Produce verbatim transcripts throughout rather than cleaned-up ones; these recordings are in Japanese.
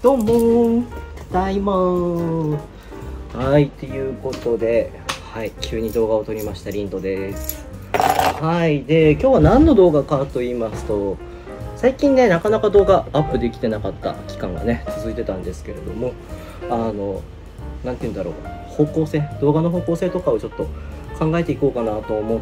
どうもただいまー。はい、ということで、はい、急に動画を撮りましたリンドです。はい、で今日は何の動画かと言いますと、最近ねなかなか動画アップできてなかった期間がね続いてたんですけれども、あのなんて言うんだろう、方向性、動画の方向性とかをちょっと考えていこうかなと思って、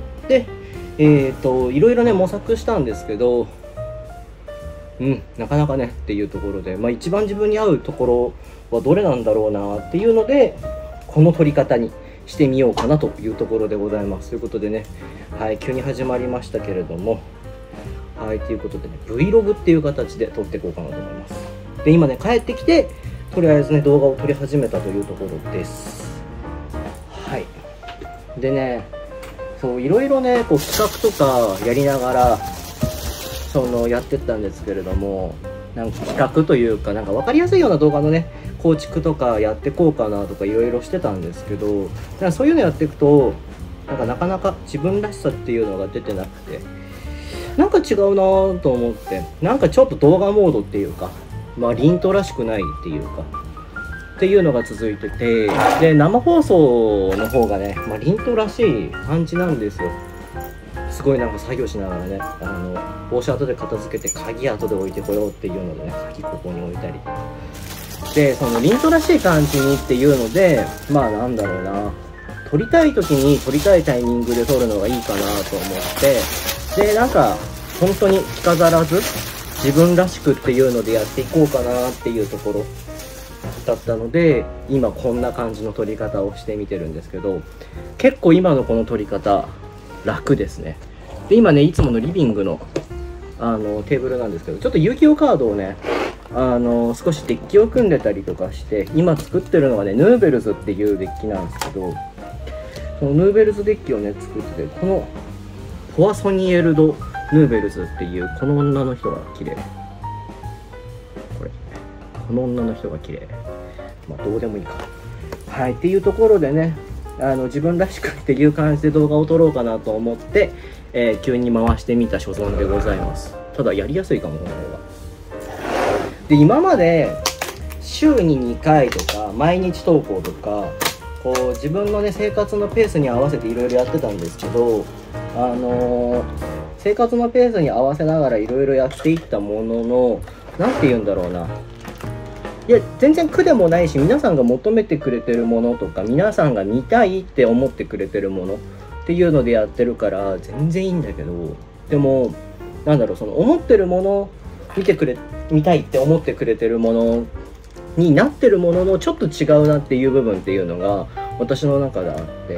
えーといろいろね模索したんですけど、うんなかなかねっていうところで、まあ、一番自分に合うところはどれなんだろうなっていうので、この撮り方にしてみようかなというところでございます。ということでね、はい、急に始まりましたけれども、はい、ということでね Vlog っていう形で撮っていこうかなと思います。で今ね帰ってきてとりあえずね動画を撮り始めたというところです。はい、でねそういろいろねこう企画とかやりながらそのやってったんですけれども、なんか企画というかなんか分かりやすいような動画のね構築とかやってこうかなとかいろいろしてたんですけど、なんかそういうのやっていくとなんかなかなか自分らしさっていうのが出てなくて、なんか違うなぁと思って、なんかちょっと動画モードっていうか、まあリントらしくないっていうかっていうのが続いてて、で生放送の方がね、まあ、リントらしい感じなんですよ。すごいなんか作業しながらね、あの帽子後で片付けて鍵後で置いてこようっていうのでね、鍵ここに置いたりとかで、そのリントらしい感じにっていうので、まあなんだろうな、撮りたい時に撮りたいタイミングで撮るのがいいかなと思って、でなんか本当に着飾らず自分らしくっていうのでやっていこうかなっていうところだったので、今こんな感じの撮り方をしてみてるんですけど、結構今のこの撮り方楽ですね。で今ねいつものリビングのあのテーブルなんですけど、ちょっと遊戯王カードをねあの少しデッキを組んでたりとかして、今作ってるのはねヌーベルズっていうデッキなんですけど、そのヌーベルズデッキをね作ってて、このポアソニエルド・ヌーベルズっていうこの女の人が綺麗、これこの女の人が綺麗、まあどうでもいいか、はいっていうところでね、あの自分らしくっていう感じで動画を撮ろうかなと思って、えー、急に回してみた所存でございます。ただやりやすいかもこの方が。で今まで週ににかいとか毎日投稿とかこう自分のね生活のペースに合わせていろいろやってたんですけど、あのー、生活のペースに合わせながらいろいろやっていったものの、何て言うんだろうな、いや全然苦でもないし、皆さんが求めてくれてるものとか皆さんが見たいって思ってくれてるものっていうのでやってるから全然いいんだけど、でもなんだろう、その思ってるもの見てくれ見たいって思ってくれてるものになってるもののちょっと違うなっていう部分っていうのが私の中であって、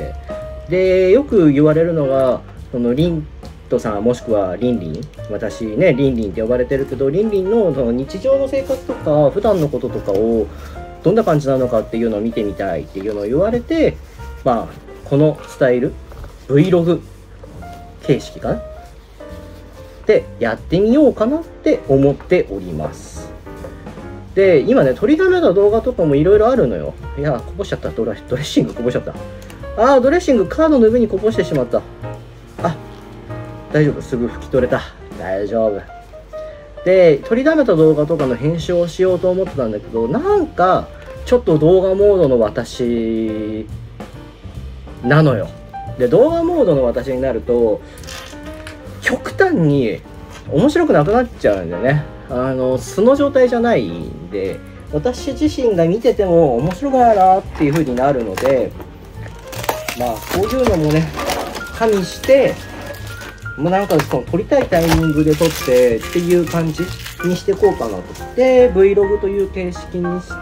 でよく言われるのがそのリントさんもしくはリンリン、私ねリンリンって呼ばれてるけど、リンリンのその日常の生活とか普段のこととかをどんな感じなのかっていうのを見てみたいっていうのを言われて、まあこのスタイル Vlog 形式かなでやってみようかなって思っております。で今ね撮りだめた動画とかもいろいろあるのよ。いやこぼしちゃった、ドレッシングこぼしちゃった。あードレッシングカードの上にこぼしてしまった。あ大丈夫、すぐ拭き取れた、大丈夫で、撮りだめた動画とかの編集をしようと思ってたんだけど、なんかちょっと動画モードの私なのよ。で動画モードの私になると極端に面白くなくなっちゃうんだよね。あの素の状態じゃないんで、私自身が見てても面白くないなっていう風になるので、まあこういうのもね加味して、もうなんかその撮りたいタイミングで撮ってっていう感じにしていこうかなと。で Vlog という形式にして、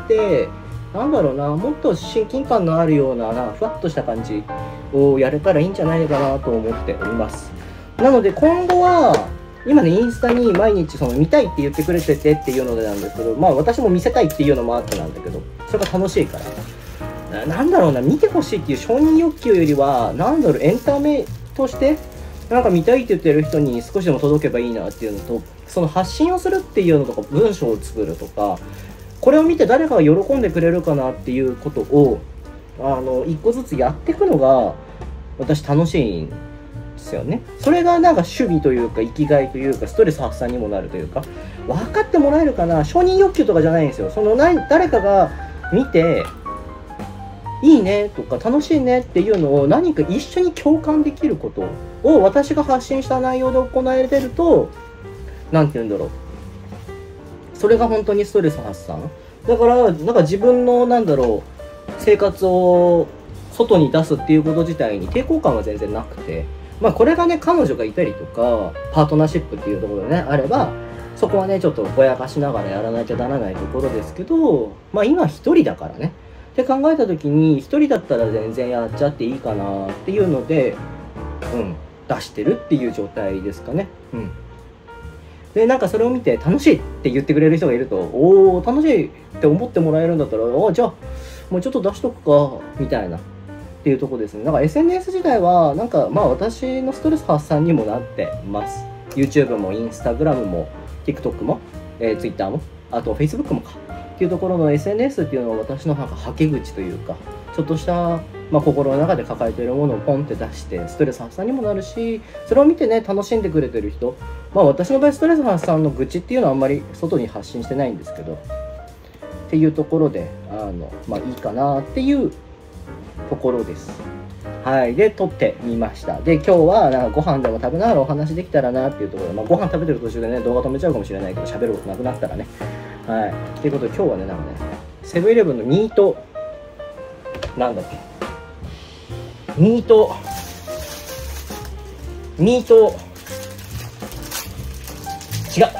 なんだろうな、もっと親近感のあるようなふわっとした感じをやれたらいいんじゃないかなと思っております。なので今後は今ねインスタに毎日その見たいって言ってくれててっていうのでなんですけど、まあ私も見せたいっていうのもあってなんだけど、それが楽しいから、な、なんだろうな、見てほしいっていう承認欲求よりはなんだろう、エンタメとしてなんか見たいって言ってる人に少しでも届けばいいなっていうのと、その発信をするっていうのとか文章を作るとか、これを見て誰かが喜んでくれるかなっていうことをあの一個ずつやっていくのが私楽しいんですですよね。それがなんか趣味というか生きがいというかストレス発散にもなるというか、分かってもらえるかな。承認欲求とかじゃないんですよ。その何誰かが見ていいねとか楽しいねっていうのを何か一緒に共感できることを私が発信した内容で行えてると、なんて言うんだろう、それが本当にストレス発散だから、なんか自分のなんだろう生活を外に出すっていうこと自体に抵抗感は全然なくて、まあこれがね彼女がいたりとかパートナーシップっていうところでねあれば、そこはねちょっとぼやかしながらやらなきゃならないところですけど、まあ今一人だからねって考えた時に、一人だったら全然やっちゃっていいかなっていうので、うん出してるっていう状態ですかね。うんで、なんかそれを見て楽しいって言ってくれる人がいると、おお楽しいって思ってもらえるんだったら、あじゃあもうちょっと出しとくかみたいなっていうところですね。だから エスエヌエス 自体はなんかまあ私のストレス発散にもなってます。 YouTube も Instagram も TikTok も、えー、Twitter もあと Facebook もかっていうところの エスエヌエス っていうのは私のなんかはけ口というか、ちょっとした、まあ、心の中で抱えているものをポンって出してストレス発散にもなるし、それを見てね楽しんでくれてる人、まあ私の場合ストレス発散の愚痴っていうのはあんまり外に発信してないんですけどっていうところで、あのまあいいかなっていうところです。はい。で撮ってみました。で今日はなんかご飯でも食べながらお話できたらなっていうところで、まあ、ご飯食べてる途中でね動画止めちゃうかもしれないけど喋ることなくなったらね、はい。ということで今日はねなんかねセブンイレブンのミートなんだっけミートミート違う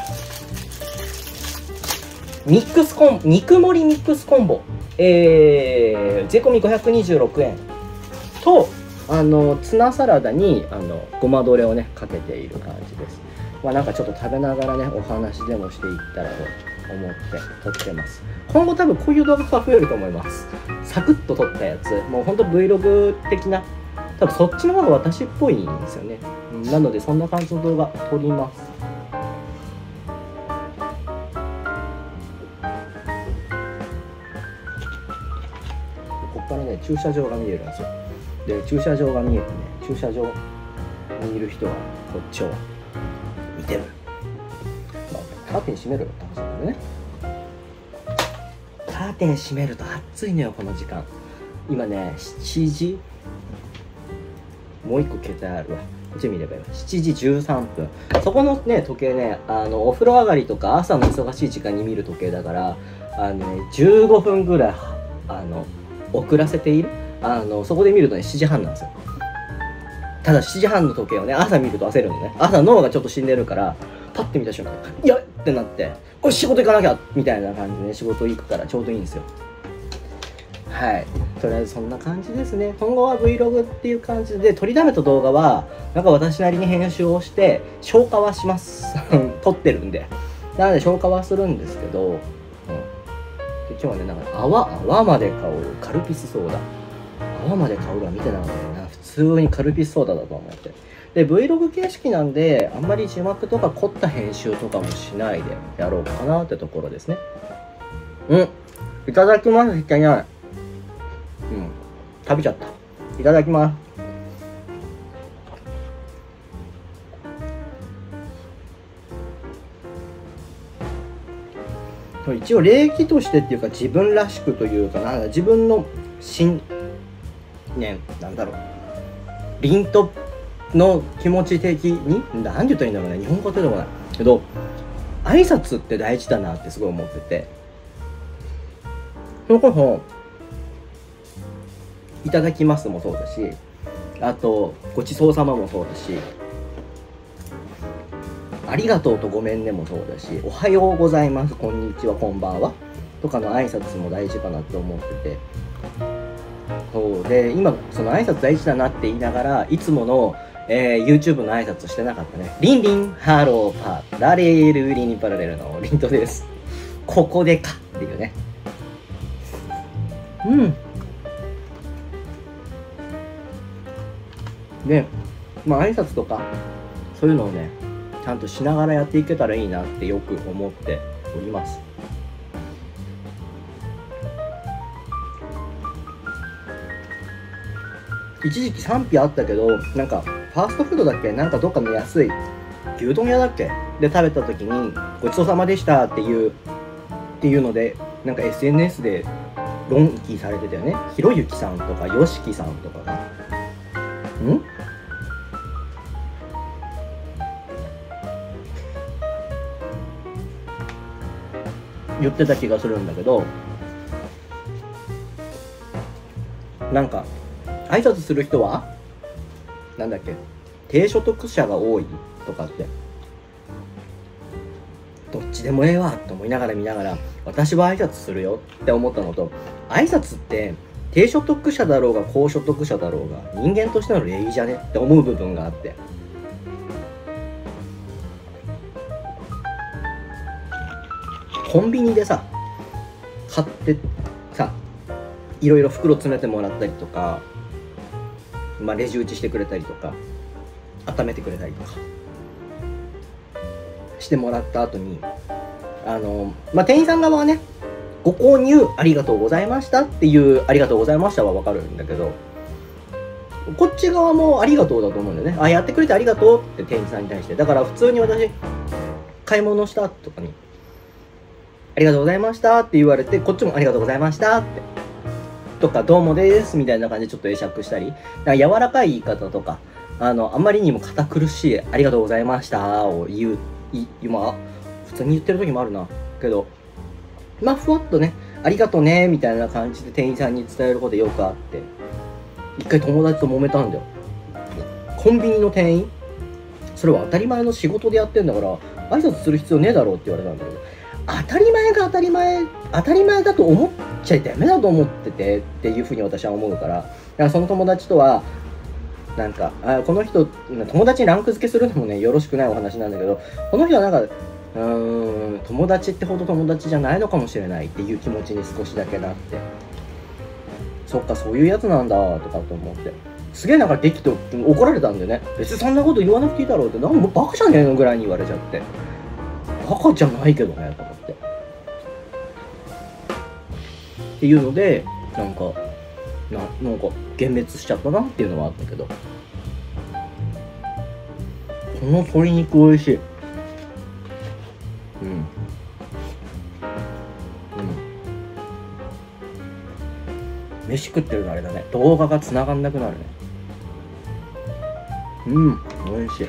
ミックスコン肉盛りミックスコンボ、えー、税込みごひゃくにじゅうろくえんと、あのツナサラダにあのごまドレをねかけている感じです。まあなんかちょっと食べながらねお話でもしていったらと思って撮ってます。今後多分こういう動画が増えると思います。サクッと撮ったやつ、もうほんと Vlog 的な、多分そっちの方が私っぽいんですよね。なのでそんな感じの動画撮ります。ここからね駐車場が見えるんですよ。で駐車場が見えてね、駐車場にいる人はこっちを見てる、まあ、カーテン閉めるって話なんでね。カーテン閉めると暑いのよこの時間。今ねしちじ、もう一個携帯あるわ、こっち見ればいいわ。しちじじゅうさんぷん。そこのね時計ね、あのお風呂上がりとか朝の忙しい時間に見る時計だから、あの、ね、じゅうごふんぐらいあの遅らせている。あのそこで見るとねしちじはんなんですよ。ただしちじはんの時計をね朝見ると焦るんでね、朝脳がちょっと死んでるからパッて見た瞬間いやってなって、おい仕事行かなきゃみたいな感じでね仕事行くからちょうどいいんですよ。はい、とりあえずそんな感じですね。今後は Vlog っていう感じで、撮りだめた動画はなんか私なりに編集をして消化はします撮ってるんで、なので消化はするんですけど、うん、で今日はねなんか泡泡まで香るカルピスソーダ、泡まで香るは見てなかったよな。普通にカルピスソーダだと思って。で Vlog 形式なんであんまり字幕とか凝った編集とかもしないでやろうかなってところですね。うん、いただきます。いけない。うん、食べちゃった。いただきます。一応礼儀としてっていうか自分らしくというか、なんか自分の信念なんだろう、凛との気持ち的に何て言ったらいいんだろうね、日本語ってとこないけど挨拶って大事だなってすごい思ってて、それこそいただきますもそうだし、あとごちそうさまもそうだし、ありがとうとごめんねもそうだし、おはようございます、こんにちは、こんばんはとかの挨拶も大事かなって思ってて、そうで今その挨拶大事だなって言いながらいつもの、えー、YouTube の挨拶してなかったね。リンリンハローパーラレールリンパラレルのリントです。ここでかっていうね。うんでまあ挨拶とかそういうのをねちゃんとしながらやっていけたらいいなってよく思っております。一時期賛否あったけど、なんかファーストフードだっけ、なんかどっかの安い牛丼屋だっけで食べた時にごちそうさまでしたっていうっていうので、なんか エスエヌエス で論議されてたよね。ひろゆきさんとかよしきさんとかがん言ってた気がするんだけど、なんか挨拶する人はなんだっけ、低所得者が多いとかって、どっちでもええわと思いながら見ながら、私は挨拶するよって思ったのと、挨拶って低所得者だろうが高所得者だろうが人間としての礼儀じゃねって思う部分があって、コンビニでさ買ってさ、いろいろ袋詰めてもらったりとか、まあ、レジ打ちしてくれたりとか温めてくれたりとかしてもらった後に、あのまあ店員さん側はね、ご購入ありがとうございましたっていうありがとうございましたはわかるんだけど、こっち側もありがとうだと思うんだよね。あ、やってくれてありがとうって店員さんに対して。だから普通に私買い物したとかにありがとうございましたって言われて、こっちもありがとうございましたってとか、どうもですみたいな感じでちょっと会釈したり、なんか柔らかい言い方とか、あのあんまりにも堅苦しいありがとうございましたを言う、今普通に言ってる時もあるなけど、まあふわっとね、ありがとうねみたいな感じで店員さんに伝えることよくあって、一回友達と揉めたんだよ。コンビニの店員、それは当たり前の仕事でやってんだから挨拶する必要ねえだろうって言われたんだけど、当たり前が当たり前当たり前だと思っちゃダメだと思っててっていうふうに私は思うから、だからその友達とはなんか、あ、この人友達にランク付けするのもねよろしくないお話なんだけど、この人はなんかうーん友達ってほど友達じゃないのかもしれないっていう気持ちに少しだけなって、そっかそういうやつなんだとかと思って、すげえなんかできと怒られたんでね、別にそんなこと言わなくていいだろうって、なんかもうバカじゃねえのぐらいに言われちゃって、バカじゃないけどねと思ってっていうので、なんかななんか幻滅しちゃったなっていうのはあったけど、この鶏肉美味しい。うんうん、飯食ってるのあれだね、動画が繋がんなくなるね。うん、美味しい。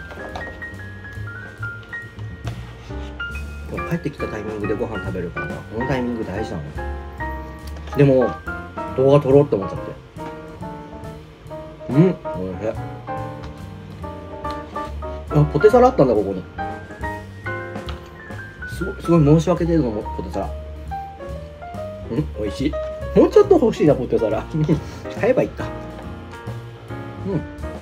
帰ってきたタイミングでご飯食べるからな、このタイミング大事なの。でも動画撮ろうって思っちゃって、うん、おいしい。あ、ポテサラあったんだここに。すごいすごい申し訳程度のポテサラ。うん、美味しい。もうちょっと欲しいなポテサラ買えばいいか。うん、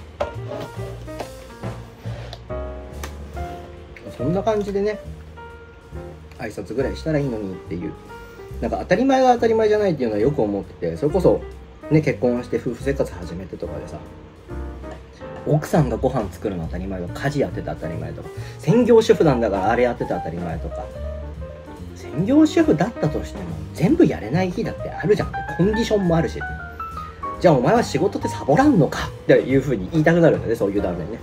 そんな感じでね、挨拶ぐらいしたらいいのにっていう、なんか当たり前が当たり前じゃないっていうのはよく思ってて、それこそね結婚して夫婦生活始めてとかでさ、奥さんがご飯作るの当たり前とか、家事やってた当たり前とか、専業主婦なんだからあれやってた当たり前とか、専業主婦だったとしても全部やれない日だってあるじゃん。コンディションもあるし、じゃあお前は仕事ってサボらんのかっていうふうに言いたくなるんだよね、そういう旦那にね。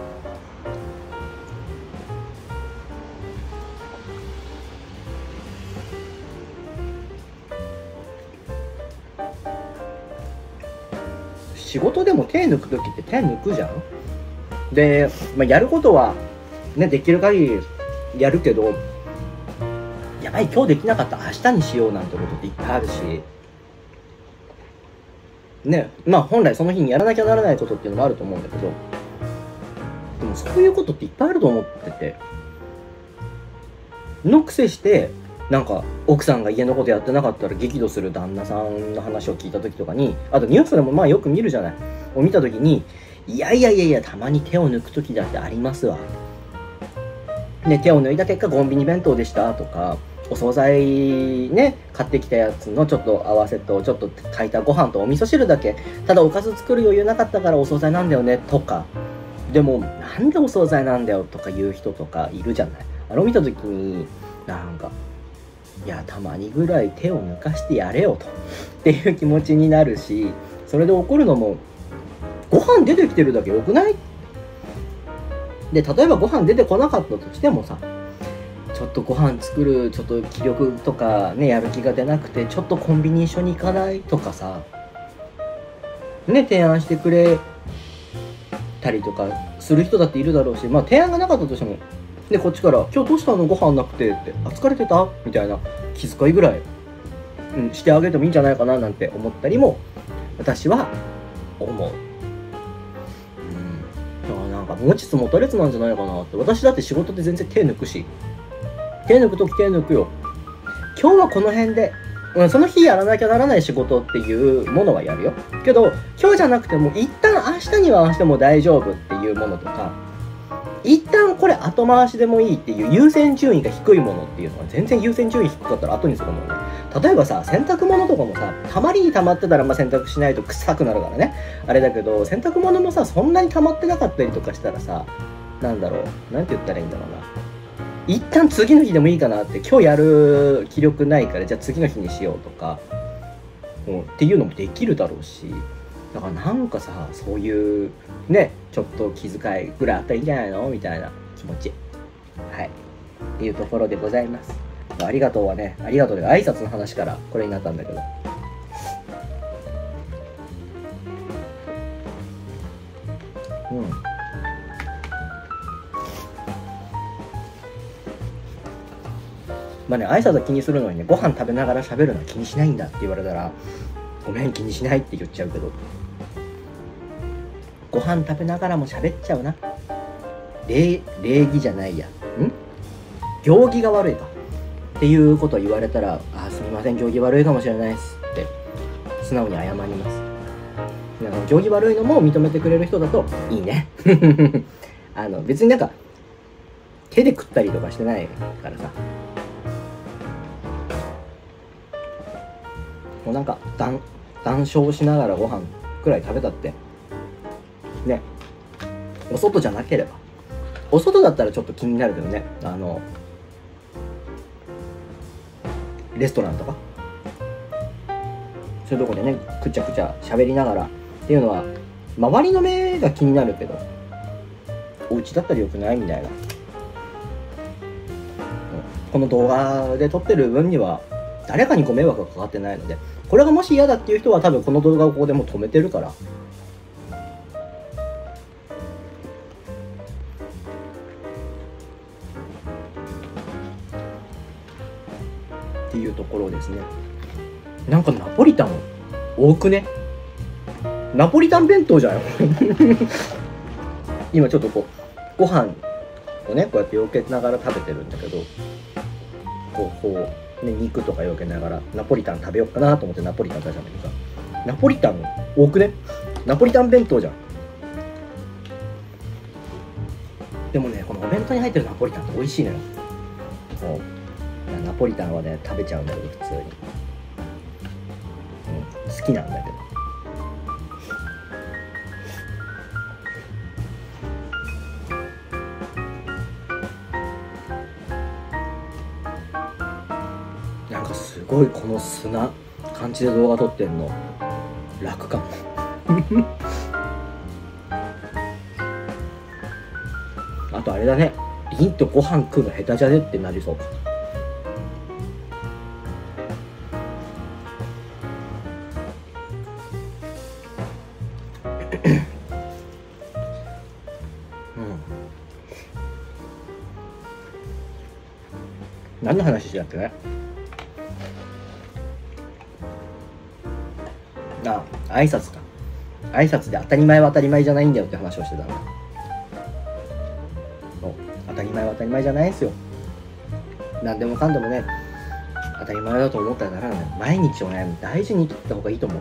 仕事でも手抜く時って手抜くじゃん。で、まあ、やることはねできる限りやるけど、やばい今日できなかった明日にしようなんてことっていっぱいあるしね。まあ本来その日にやらなきゃならないことっていうのもあると思うんだけど、でもそういうことっていっぱいあると思ってて、のくせしてなんか奥さんが家のことやってなかったら激怒する旦那さんの話を聞いた時とかに、あとニュースでもまあよく見るじゃない、を見た時に、いやいやいやいやたまに手を抜く時だってありますわ、ね、手を抜いた結果コンビニ弁当でしたとか、お惣菜ね買ってきたやつのちょっと合わせとちょっと炊いたご飯とお味噌汁だけ、ただおかず作る余裕なかったからお惣菜なんだよねとか、でもなんでお惣菜なんだよとか言う人とかいるじゃない。あれを見た時になんか、いやたまにぐらい手を抜かしてやれよとっていう気持ちになるし、それで怒るのもご飯出てきてるだけよくない？で例えばご飯出てこなかったとしてもさ、ちょっとご飯作るちょっと気力とかね、やる気が出なくてちょっとコンビニ一緒に行かないとかさね、提案してくれたりとかする人だっているだろうし、まあ提案がなかったとしてもでこっちから「今日どうしたの？ご飯なくて」って「あ疲れてた？」みたいな気遣いぐらい、うん、してあげてもいいんじゃないかななんて思ったりも私は思う。うん、だからなんか持ちつ持たれつなんじゃないかなって。私だって仕事で全然手抜くし、手抜くとき手抜くよ。今日はこの辺で、うん、その日やらなきゃならない仕事っていうものはやるよ。けど今日じゃなくても一旦明日には明日も大丈夫っていうものとか、一旦これ後回しでもいいっていう優先順位が低いものっていうのは全然優先順位低かったら後にするもんね。例えばさ、洗濯物とかもさ、たまりにたまってたらまあ洗濯しないと臭くなるからねあれだけど、洗濯物もさそんなにたまってなかったりとかしたらさ、なんだろう、なんて言ったらいいんだろうな、一旦次の日でもいいかなって、今日やる気力ないからじゃあ次の日にしようとか、うん、っていうのもできるだろうし、だからなんかさ、そういうねちょっと気遣いぐらいあったらいいんじゃないのみたいな気持ち、はいっていうところでございます。ありがとうはね、ありがとうで挨拶の話からこれになったんだけど、うんまあね、挨拶は気にするのにね、ご飯食べながら喋るのは気にしないんだって言われたら、ごめん気にしないって言っちゃうけど、ご飯食べながらも喋っちゃうな。礼礼儀じゃないや、ん行儀が悪いかっていうことを言われたら、あすみません行儀悪いかもしれないですって素直に謝ります。なんか行儀悪いのも認めてくれる人だといいねあの別になんか手で食ったりとかしてないからさ、もうなんか談談笑しながらご飯くらい食べたってね、お外じゃなければ、お外だったらちょっと気になるけどね、あのレストランとかそういうとこでねくちゃくちゃ喋りながらっていうのは周りの目が気になるけど、お家だったらよくないみたいな、この動画で撮ってる分には誰かにご迷惑がかかってないので、これがもし嫌だっていう人は多分この動画をここでもう止めてるからっていうところですね。なんかナポリタン多くね、ナポリタン弁当じゃん今ちょっとこうご飯をねこうやってよけながら食べてるんだけど、こうこう、ね、肉とかよけながらナポリタン食べようかなと思ってナポリタン食べたんだけどさ、ナポリタン多くね、ナポリタン弁当じゃん。でもねこのお弁当に入ってるナポリタンって美味しいのよ。こうナポリタンはね食べちゃうんだけど普通に、うん、好きなんだけど、なんかすごいこの砂感じで動画撮ってんの楽かもあとあれだね、リンとご飯食うの下手じゃねってなりそうか何の話してたっけね。あ、挨拶か。挨拶で当たり前は当たり前じゃないんだよって話をしてたんだ。そう、当たり前は当たり前じゃないんですよ。何でもかんでもね当たり前だと思ったらならない。毎日をね大事に生きてた方がいいと思う。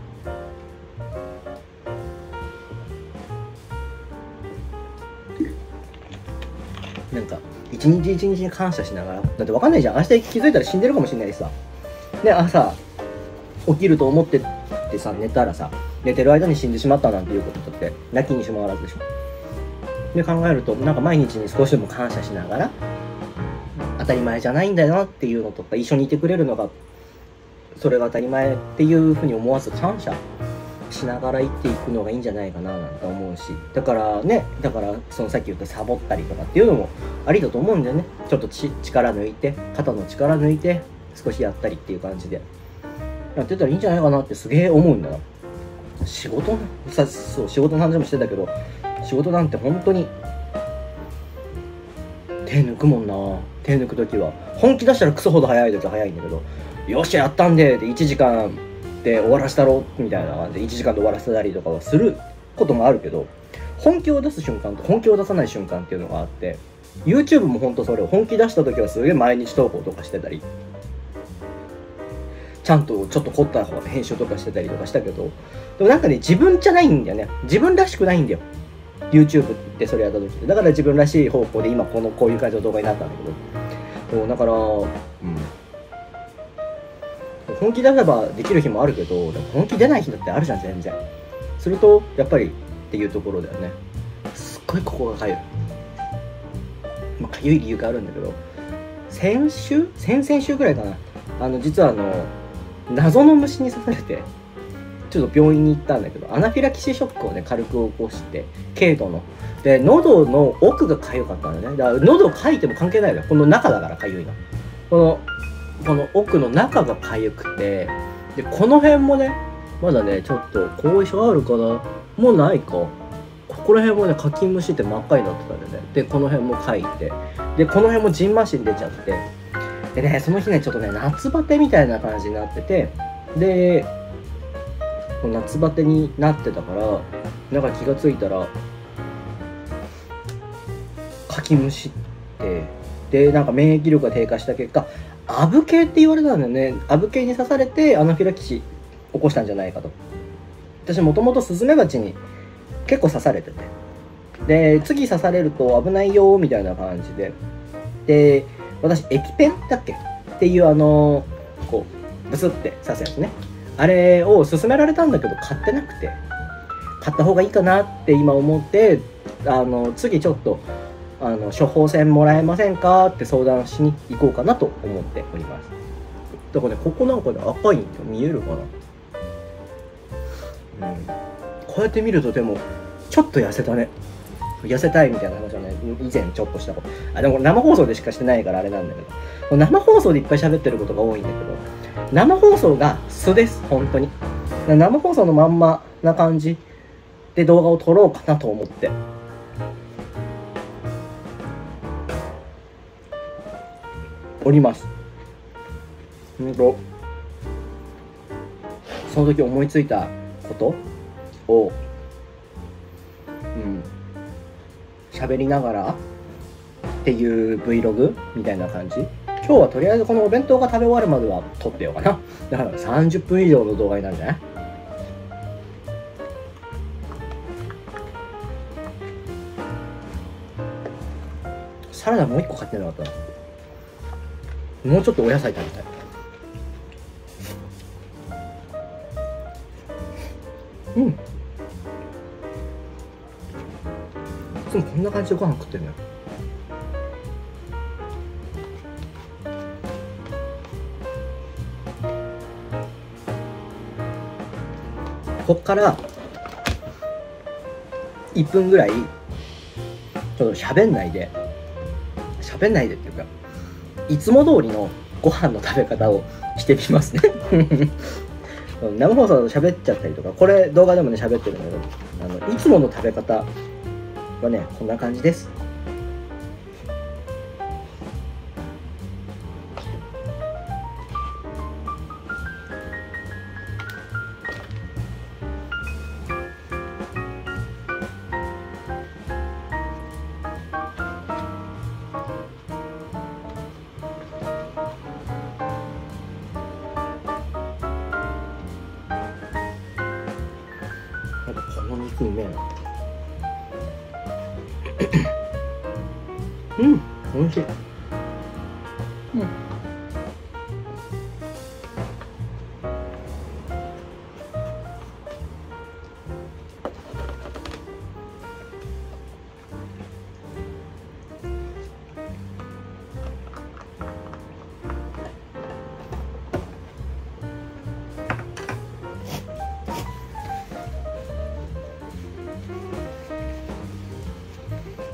なんか一日一日に感謝しながら、だって分かんないじゃん、明日気づいたら死んでるかもしれないしさ、で朝起きると思ってってさ寝たらさ、寝てる間に死んでしまったなんていうことだってなきにしもあらずでしょ。で考えるとなんか毎日に少しでも感謝しながら、当たり前じゃないんだよなっていうのとか、一緒にいてくれるのがそれが当たり前っていうふうに思わず感謝しながら生きていくのがいいんじゃないかななんて思うし、だからね、だからそのさっき言ったサボったりとかっていうのもありだと思うんだよね。ちょっとち力抜いて、肩の力抜いて少しやったりっていう感じでやってたらいいんじゃないかなってすげえ思うんだな。仕事さ、そう仕事の話もしてたけど、仕事なんて本当に手抜くもんな。手抜く時は本気出したらクソほど早い時は早いんだけど、よっしゃやったんででいちじかんで終わらせたろみたいな感じでいちじかんで終わらせたりとかはすることもあるけど、本気を出す瞬間と本気を出さない瞬間っていうのがあって、 YouTube も本当それを本気出した時はすげえ毎日投稿とかしてたり、ちゃんとちょっと凝った編集とかしてたりとかしたけど、でもなんかね自分じゃないんだよね。自分らしくないんだよ YouTube ってそれやった時って。だから自分らしい方向で今このこういう感じの動画になったんだけど、だから、うん、本気出せばできる日もあるけど、でも本気出ない日だってあるじゃん全然。するとやっぱりっていうところだよね。すっごいここがかゆい。まあかゆい理由があるんだけど、先週先々週ぐらいかな、あの実はあの謎の虫に刺されてちょっと病院に行ったんだけど、アナフィラキシーショックをね軽く起こして、軽度ので喉の奥がかゆかったんだよね。だから喉かいても関係ないのよ、この中だからかゆいの。このこの奥の中がかゆくて、でこの辺もねまだねちょっと後遺症あるかな、もうないか、ここら辺もねかきむしって真っ赤になってたんでね。でこの辺もかいて、でこの辺もじんましん出ちゃって、でねその日ねちょっとね夏バテみたいな感じになってて、で夏バテになってたからなんか気がついたらかきむしって、でなんか免疫力が低下した結果アブ系って言われたんだよね。アブ系に刺されてアナフィラキシー起こしたんじゃないかと。私もともとスズメバチに結構刺されてて、で次刺されると危ないよみたいな感じで、で私エキペンだっけっていうあのこうブスって刺すやつね、あれを勧められたんだけど買ってなくて、買った方がいいかなって今思って、あの次ちょっとあの処方箋もらえませんかって相談しに行こうかなと思っております。だからねここなんかで赤いんですよ、見えるかな、うん、こうやって見るとでもちょっと痩せたね。痩せたいみたいな話はね以前ちょっとしたこと、あでも生放送でしかしてないからあれなんだけど、生放送でいっぱい喋ってることが多いんだけど、生放送が素です、本当に。生放送のまんまな感じで動画を撮ろうかなと思っております。ほんとその時思いついたことをうん喋りながらっていう Vlog みたいな感じ。今日はとりあえずこのお弁当が食べ終わるまでは撮ってようかな。だからさんじゅっぷん以上の動画になるんじゃない？サラダもう一個買ってなかったな。もうちょっとお野菜食べたい。うん。いつもこんな感じでご飯食ってるのよ。こっからいっぷんぐらいちょっと喋んないで喋んないでっていうかいつも通りのご飯の食べ方をしてみますね生放送で喋っちゃったりとか、これ動画でもね喋ってるんだけど、あのいつもの食べ方はねこんな感じです。なんかこの肉うめえなうん美味しい。うん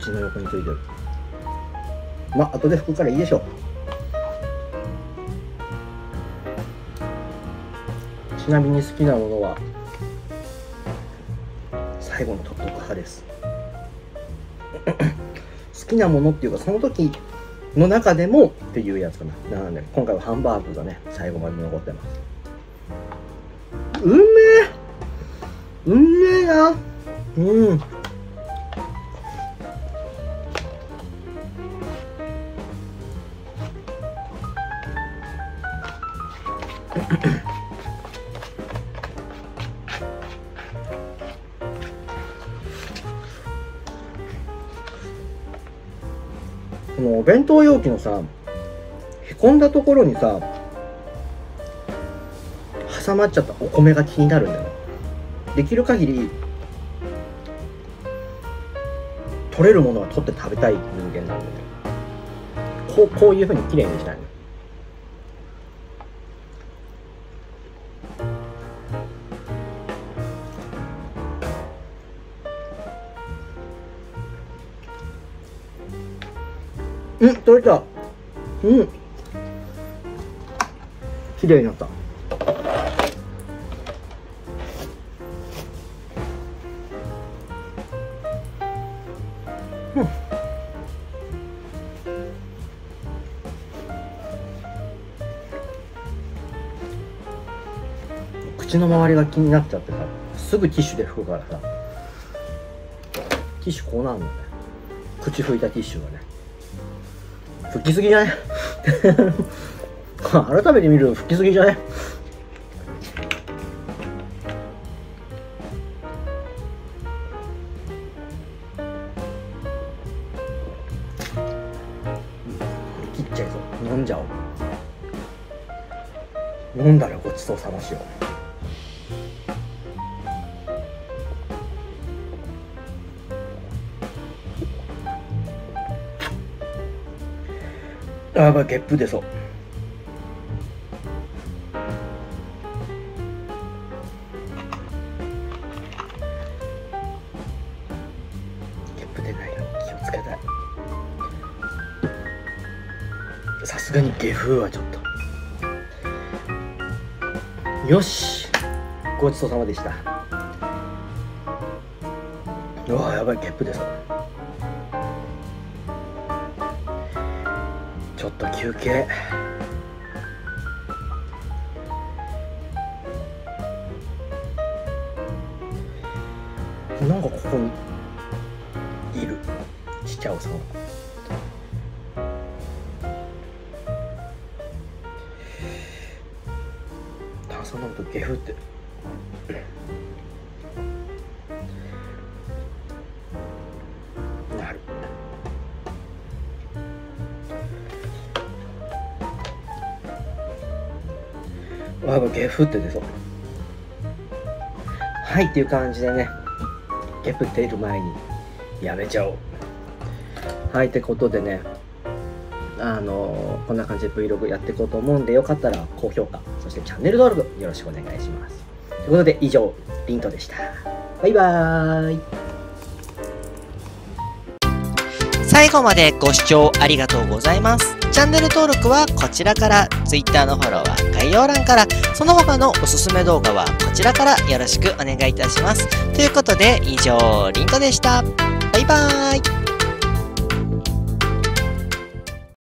口の横についてる。まあ後で拭くからいいでしょう。ちなみに好きなものは最後のトットク派です。好きなものっていうかその時の中でもっていうやつかな。なので今回はハンバーグがね最後まで残ってます。うめえ、うめえな。うん。このお弁当容器のさ、へこんだところにさ挟まっちゃったお米が気になるんだよ。できる限り取れるものは取って食べたい人間なんでね。こう、こういう風に綺麗にしたいの。うん、取れた。うん。綺麗になった。うん。口の周りが気になっちゃってさ、すぐティッシュで拭くからさ、ティッシュこうなるんだね。口拭いたティッシュがね。拭きすぎじゃない？改めて見ると拭きすぎじゃない？切っちゃいそう。飲んじゃおう。飲んだらごちそうさましよう。あ、やばい、ゲップ出そう。ゲップ出ないように気をつけたい。さすがにゲフはちょっと。よし、ごちそうさまでした。うわ、やばい、ゲップ出そう。ちょっと休憩。なんかここにいるちっちゃいおさん。炭酸飲むとゲフってなる。あ、ゲフって出そう。はいっていう感じでね、ゲフ出る前にやめちゃおう。はいってことでね、あのー、こんな感じで Vlog やっていこうと思うんで、よかったら高評価、そしてチャンネル登録よろしくお願いします。ということで以上、リントでした。バイバーイ。 最後までご視聴ありがとうございます。チャンネル登録はこちらから、Twitter のフォローは概要欄から、その他のおすすめ動画はこちらからよろしくお願いいたします。ということで以上、リントでした。バイバーイ。